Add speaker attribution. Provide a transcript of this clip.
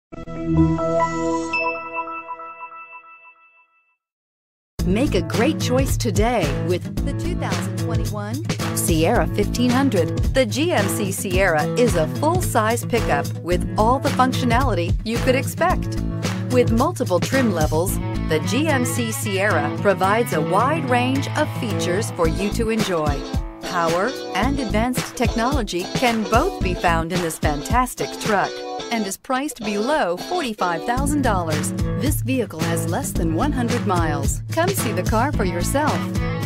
Speaker 1: Make a great choice today with the 2021 Sierra 1500. The GMC Sierra is a full-size pickup with all the functionality you could expect. With multiple trim levels, the GMC Sierra provides a wide range of features for you to enjoy. Power and advanced technology can both be found in this fantastic truck and is priced below $45,000. This vehicle has less than 100 miles. Come see the car for yourself.